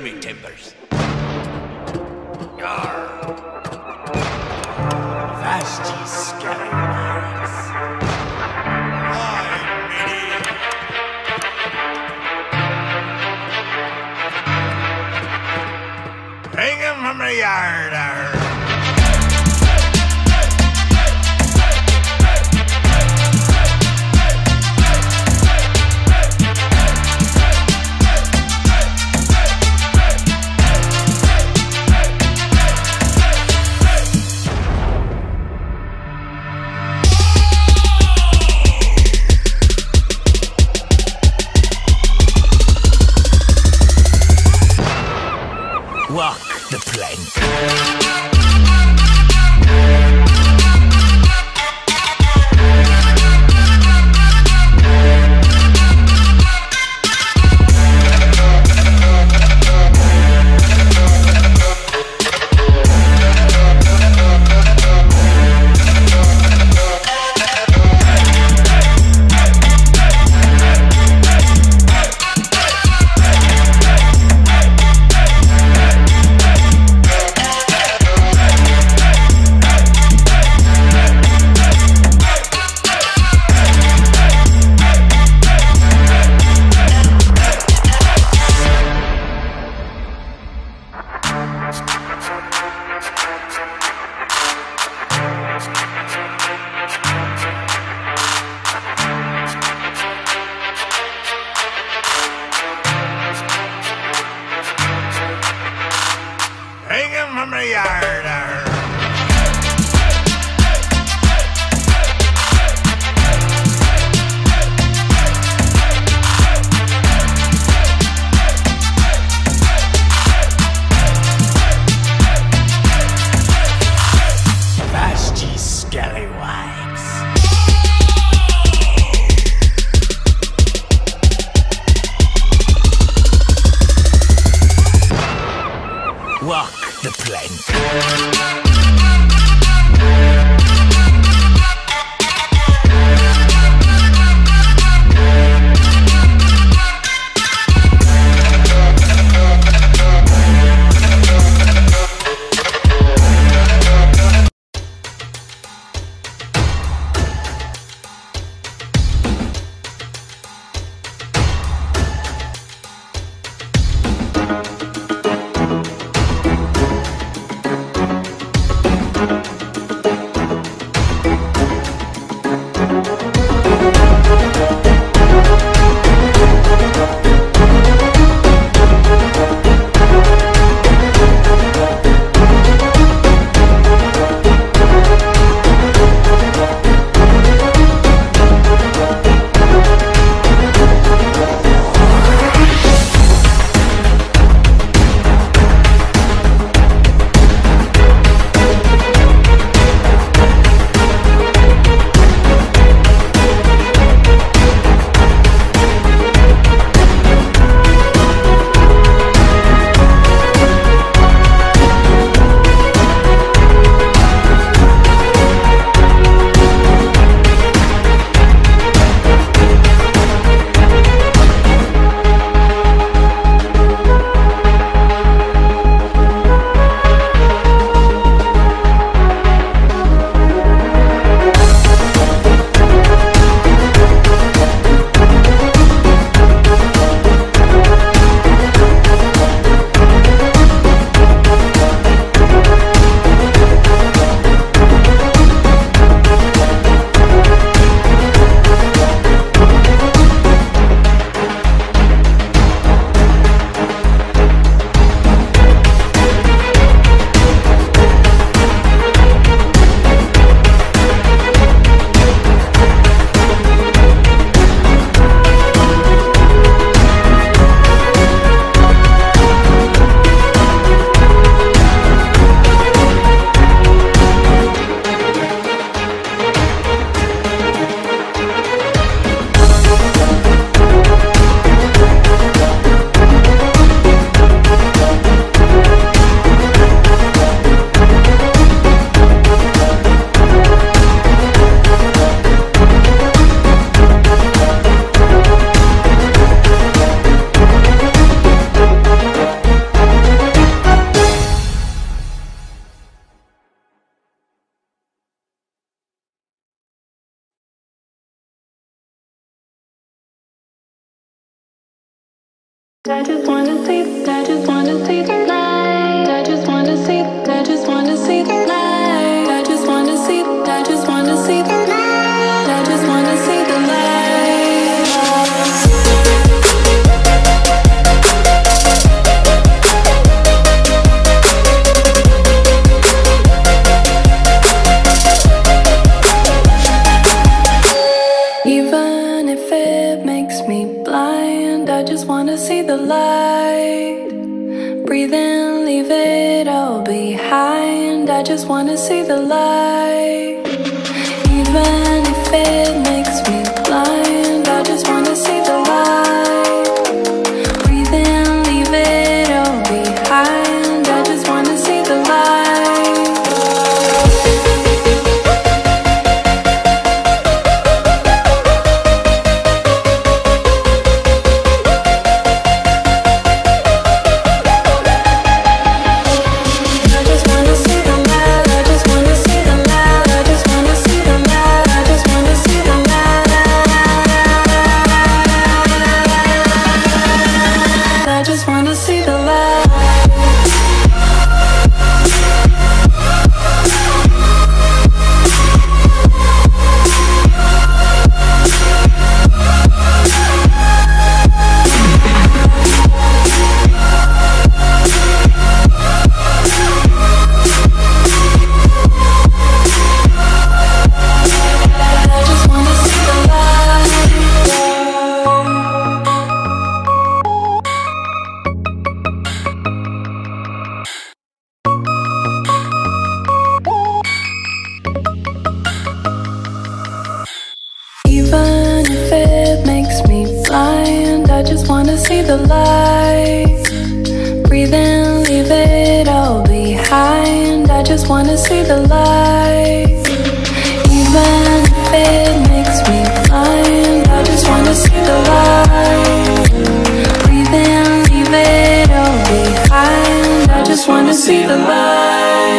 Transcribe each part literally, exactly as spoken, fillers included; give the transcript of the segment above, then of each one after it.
me timbers. Yarr. Vast ye scallywags. Aye, matey. Hang him from the yard, arr. Walk the plank. Hang him from the yard, arr. Vast ye scallywags. Walk the plank. I just wanna see, I just wanna see the light. I just wanna see, I just wanna see the light. I just wanna see, I just wanna see the light. I just wanna see the light. Even if it makes me blind, I just wanna see the light. Breathe in, leave it all behind. I just wanna see the light. Even if it makes me blind, I just wanna see the light. Breathe in, leave it all behind. I just wanna see the light. Even if it makes me blind, I just wanna see the light. Breathe in, leave it all behind. I just wanna see the light. Even if it makes me blind, I just wanna see the light. Breathe in, leave it all behind. I just wanna see the light.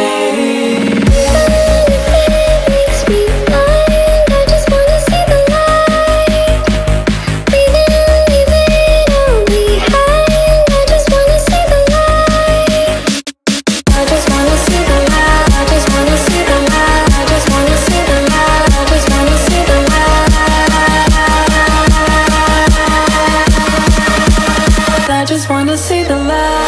I just wanna see the light.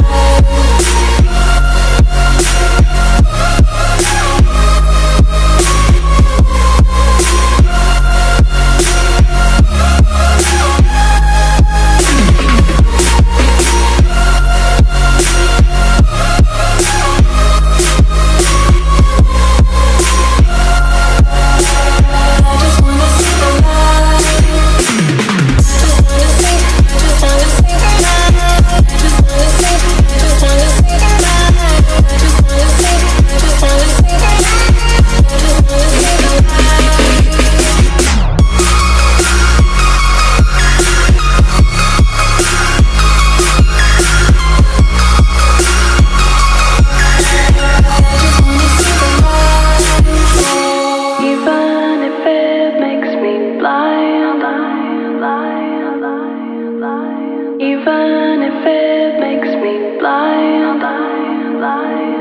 Even if it makes me blind, blind, blind.